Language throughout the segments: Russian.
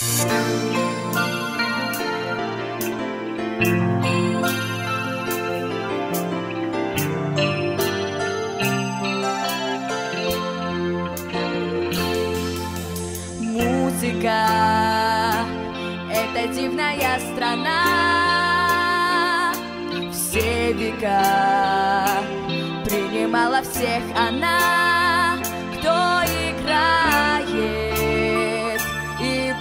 Музыка — это дивная страна. Все века принимала всех она, кто играет и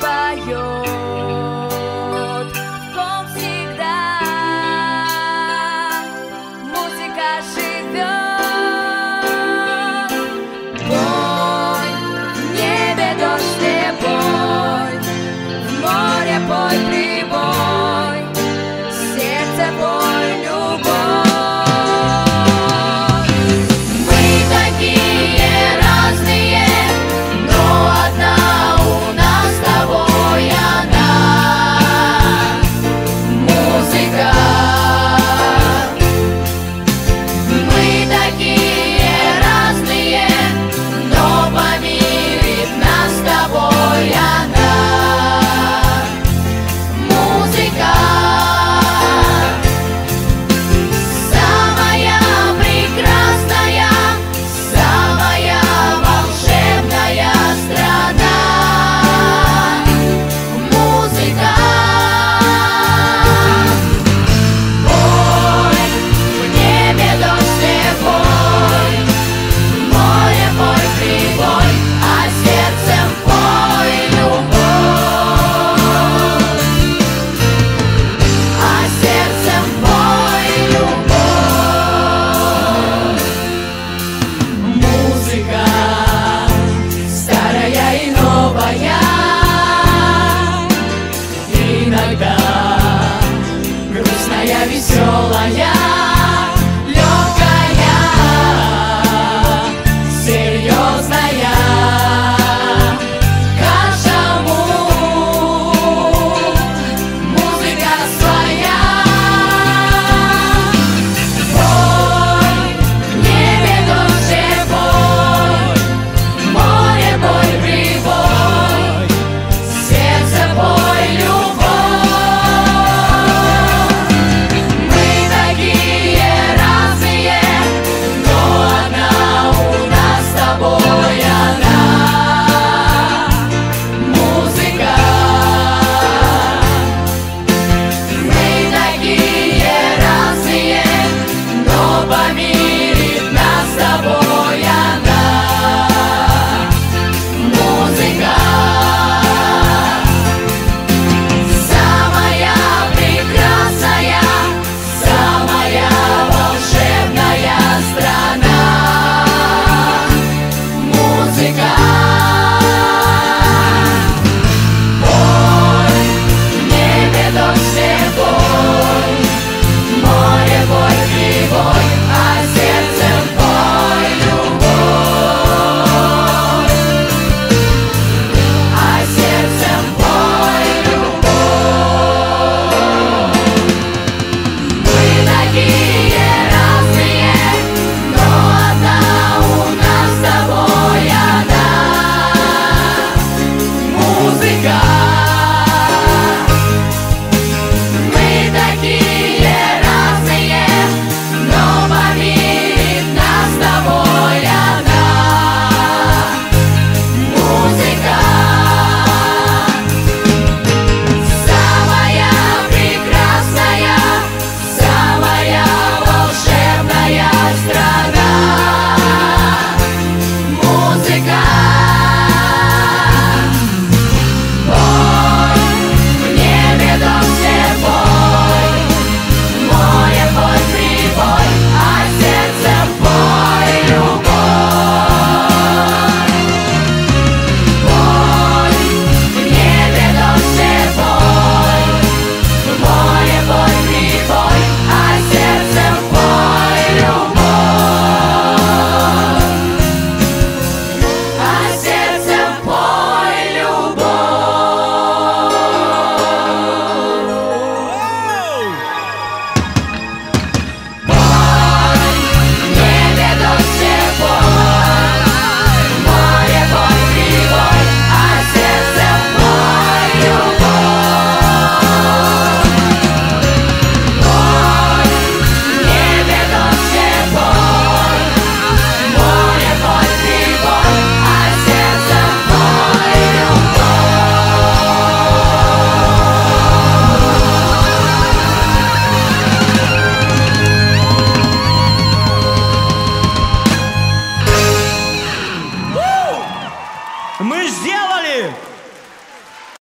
поет, в ком всегда музыка живет. Пой, в небе дождь слепой, в море пой прибой, сердце пой любовь. Мы такие разные, но одна у нас с тобой она. Музыка. Мы такие разные, но помирит нас с тобой она. Музыка. Самая прекрасная, самая волшебная страна. Музыка. Пой, в небе дождь слепой, в море пой прибой, а сердцем пой любовь. А сердцем пой любовь. Музыка старая и новая, иногда грустная, веселая, легкая, серьезная. Каждому музыка своя. Пой, в небе дождь слепой, в море пой прибой, сердце пой любовь. Мы такие разные, но одна у нас с тобой она. Музыка. Мы такие разные, но помирит нас с тобой она. Музыка. Самая прекрасная, самая волшебная страна. Музыка. Пой, в небе дождь слепой, в море пой прибой, а сердцем пой любовь. А сердцем пой любовь. Мы такие разные, но одна у нас с тобой она. Музыка.